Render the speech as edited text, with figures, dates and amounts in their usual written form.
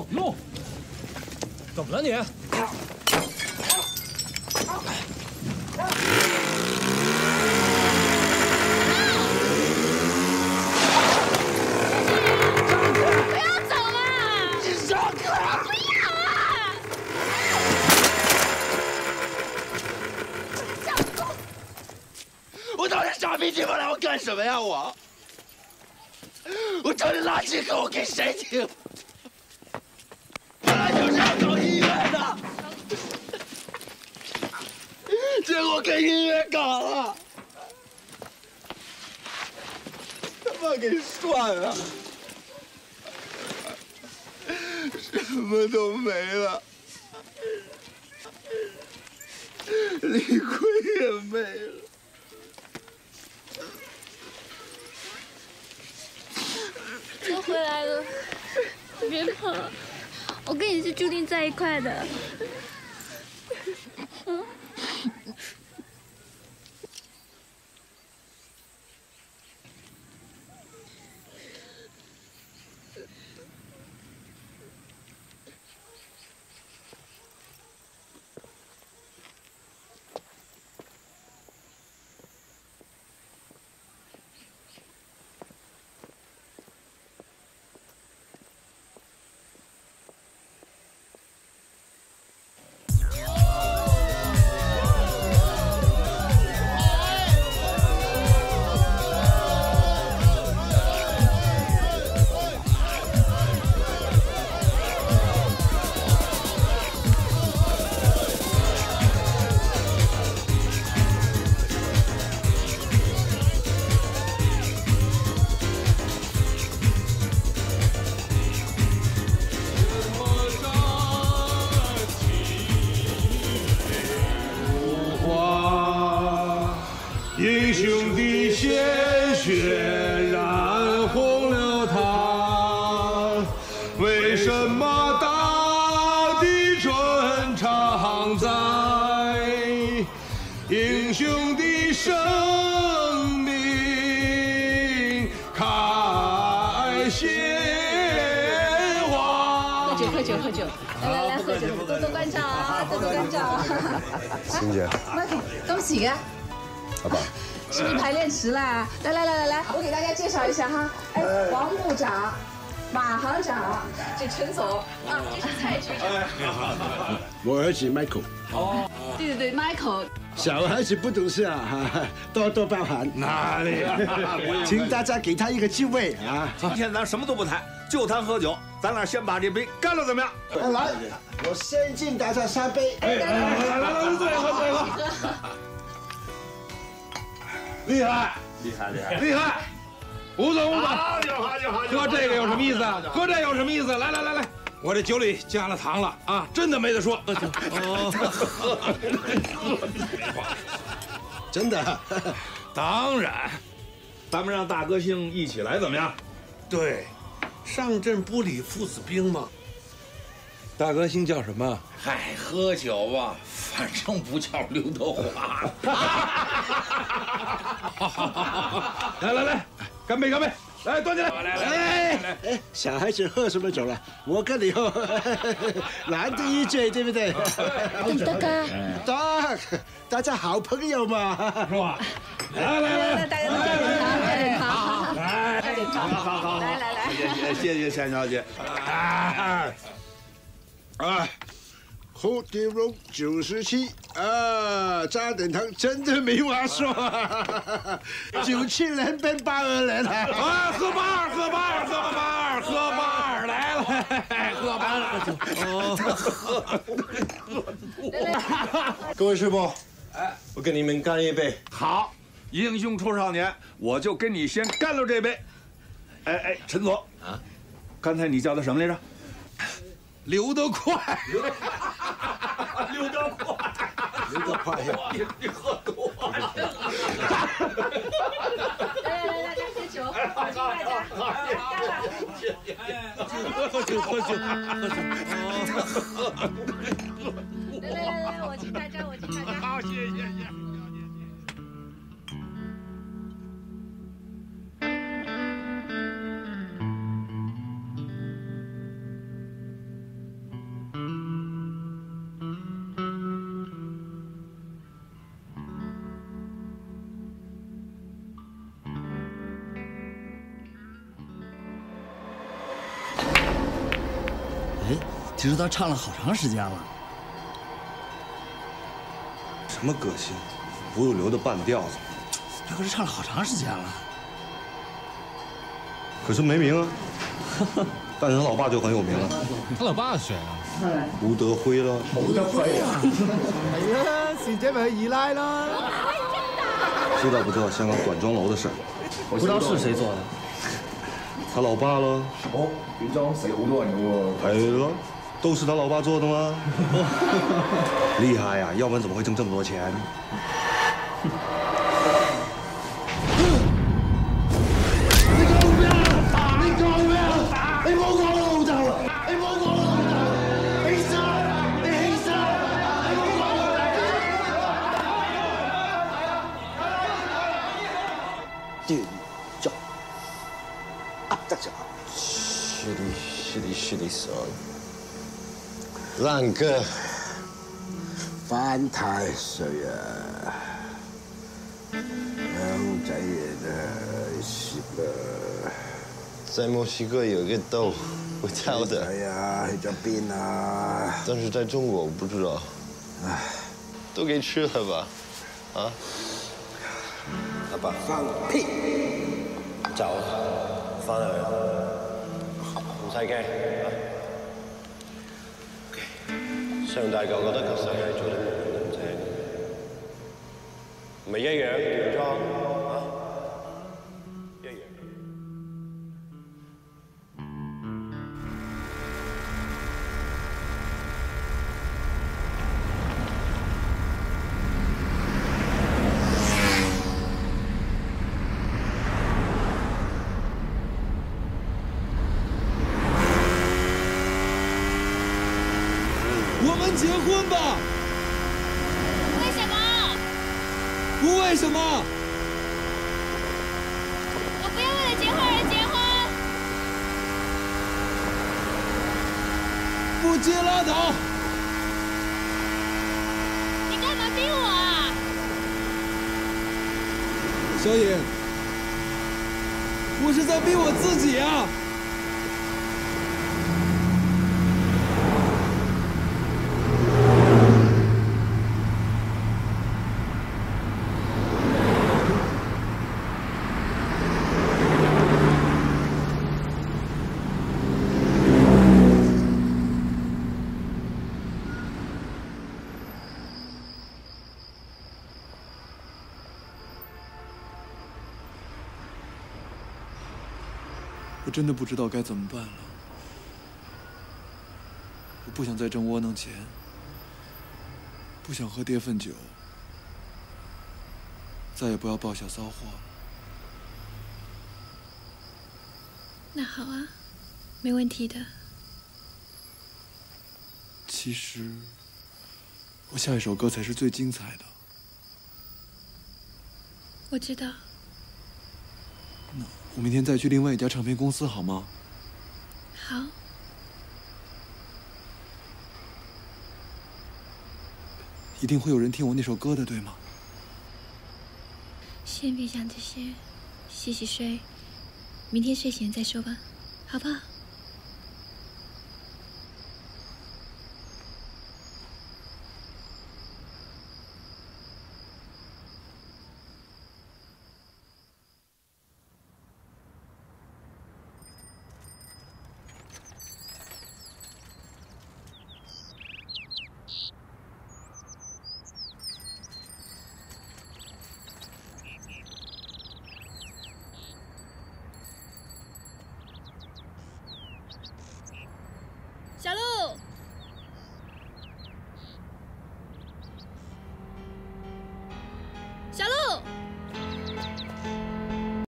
哟，怎么了你？ 不要走了！ 你让开！ 不要啊！ 我当时傻逼，你们让我干什么呀？我唱这垃圾歌，我给谁听？本来就是要搞音乐的，结果给音乐搞了，他妈给涮了，什么都没了，李逵也没了。 我回来了，你别怕，我跟你是注定在一块的。 英雄的鲜血染红了他，为什么大地春常在？英雄的生命开鲜花。 喝酒，来喝酒，多多关照啊，多多关照啊。 欣姐， 麦克，恭喜啊！ 老板， 是不是排练迟啦？来，我给大家介绍一下哈。哎，王部长、马行长，这陈总啊，这是蔡局长。 我儿子 Michael。 哦，对 ，Michael。 小孩子不懂事啊，多多包涵。 哪里？ 请大家给他一个机会啊！ 今天咱什么都不谈，就谈喝酒。咱俩先把这杯干了，怎么样？ 来，我先敬大家3杯。 来，喝醉喝。厉害！吴总， 好， 喝这个有什么意思啊？喝这有什么意思？来，我这酒里加了糖了啊，真的没得说。 真的？ 当然， 咱们让大歌星一起来，怎么样？ 对，上阵不理父子兵嘛。大歌星叫什么？ 嗨，喝酒吧，反正不叫刘德华。 来，干杯！来，端起来！ 来，小孩子喝什么酒了？我跟你喝，难得一醉，对不对？ 大哥， 大家好朋友嘛， 是吧？ 来，大家都加点糖，加点糖， 好， 来， 谢谢单小姐。 蝴蝶龙97啊，加点糖真的没话说啊！97年变82年了啊！喝8，来了，喝8。 各位师傅，我跟你们干一杯。 好，英雄出少年，我就跟你先干了这杯。哎，陈总啊，刚才你叫他什么来着？ 流得快， 刘德快，你喝多了。 来，大家喝酒，大家喝酒。 来，我敬大家。 好，谢谢。 其实他唱了好长时间了。 什么歌星？不入流的半吊子。 他可是唱了好长时间了。 可是没名啊。但是他老爸就很有名了。 他老爸是谁啊？ 吴德辉了。 吴德辉啊！ 係啊，善姐咪係二奶啦。 知道不知道香港管鐘樓的事？ 我不知道是誰做的。 他老爸咯。 哦，變裝死好多人噶喎。 係咯，都是他老爸做的嗎？厲害呀、要不然怎麼會掙這麼多錢？ 是的，son。爛歌， 犯太歲啊！兩仔爺的死了。 在墨西哥有個豆，我挑的。 哎呀，去咗邊啊？ 但是在中國我不知道。唉，都給吃了吧？啊？ 阿爸放屁！ 走，翻去。唔使驚。上大舅覺得個世係做得冇人咁正，唔係一樣原裝啊？一樣。 我們結婚吧！ 為什麼？ 不為什麼。 我不要為了結婚而結婚。 不結拉倒。 你幹嘛逼我啊？ 小野，我是在逼我自己啊！ 我真的不知道该怎么办了。我不想再挣窝囊钱，不想喝跌份酒，再也不要报小骚货了。 那好啊，没问题的。 其实，我下一首歌才是最精彩的。 我知道。 那我明天再去另外一家唱片公司好吗？ 好。 一定会有人听我那首歌的，对吗？ 先别想这些，洗洗睡，明天睡前再说吧，好不好？